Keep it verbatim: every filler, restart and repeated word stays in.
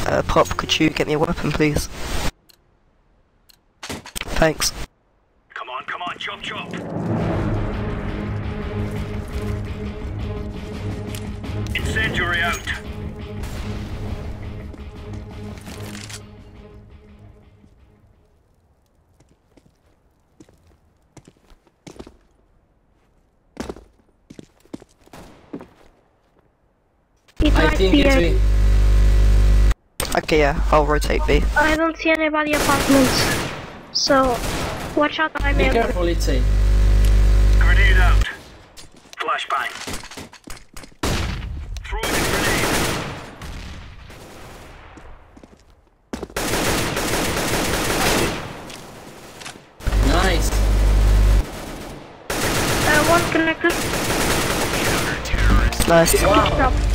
Uh, Pop, could you get me a weapon, please? Thanks. Come on, come on, chop chop. Incendiary out. It I might think be it's a... me. Okay, yeah, I'll rotate B. I don't see anybody apartments, so watch out. I Be may. careful, it's a. Grenade out. Flashbang. Throwing a grenade. Nice. Uh, one connected. Nice. Wow. Stop.